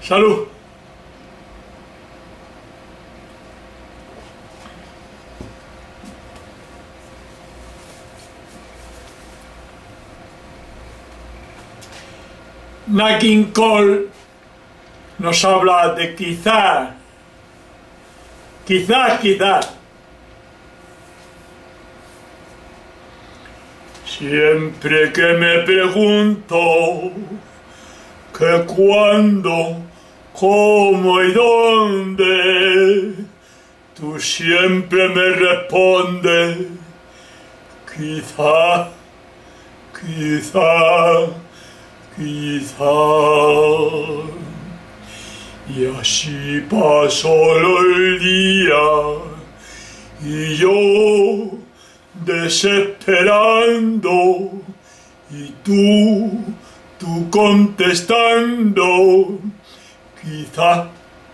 Salud. Nat King Cole nos habla de quizás. Siempre que me pregunto que cuándo, cómo y dónde, tú siempre me respondes quizá. Y así pasó el día y yo desesperando y tú contestando quizá.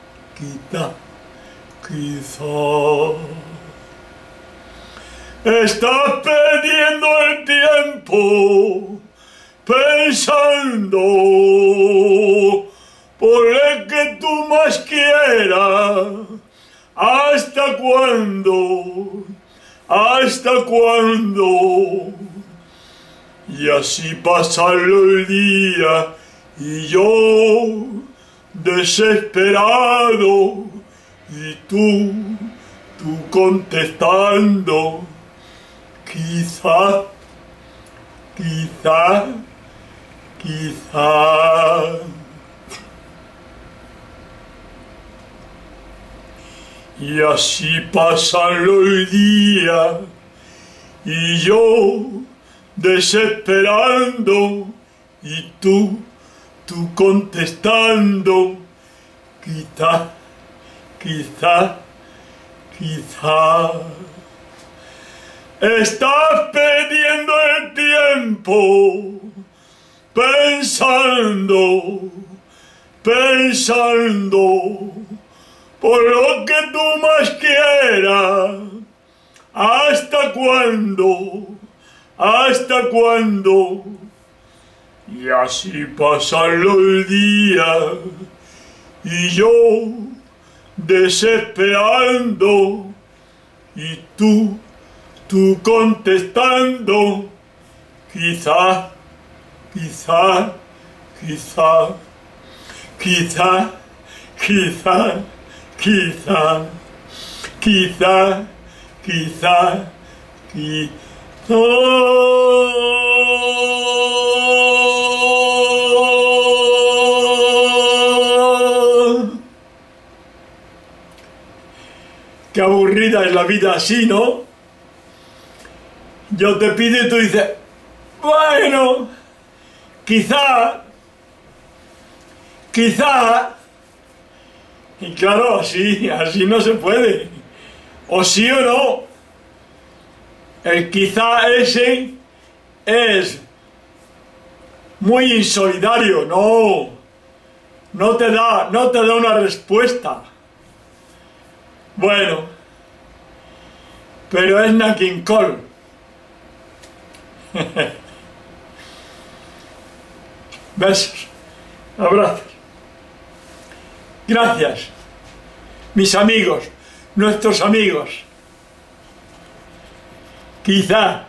Estás perdiendo el tiempo pensando por el que tú más quieras. ¿Hasta cuándo? Y así pasarlo el día y yo desesperado y tú contestando quizá. Y así pasarlo el día y yo desesperando y tú contestando quizá. Estás perdiendo el tiempo pensando por lo que tú más quieras. ¿Hasta cuándo? Y así pasarlo el día y yo desesperando y tú contestando quizá. Qué aburrida es la vida así, ¿no? Yo te pido y tú dices, bueno, quizá, y claro, así no se puede, o sí o no. El quizá ese es muy insolidario, no te da una respuesta. Bueno, pero es Nat King Cole. Besos, abrazos. Gracias, mis amigos, nuestros amigos. Quizá.